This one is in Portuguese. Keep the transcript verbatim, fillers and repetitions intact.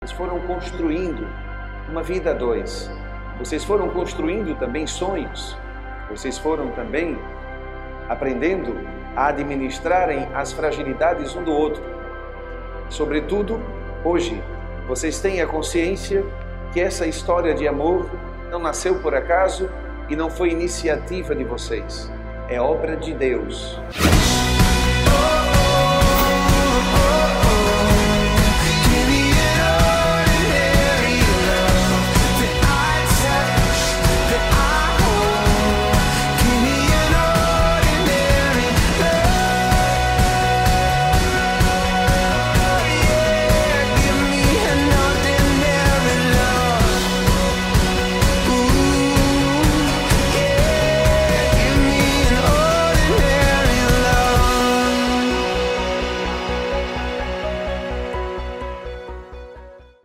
Vocês foram construindo uma vida a dois. Vocês foram construindo também sonhos. Vocês foram também aprendendo a administrarem as fragilidades um do outro. Sobretudo, hoje, vocês têm a consciência que essa história de amor não nasceu por acaso e não foi iniciativa de vocês. É obra de Deus.